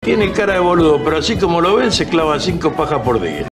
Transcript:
Tiene cara de boludo, pero así como lo ven, se clava 5 pajas por día.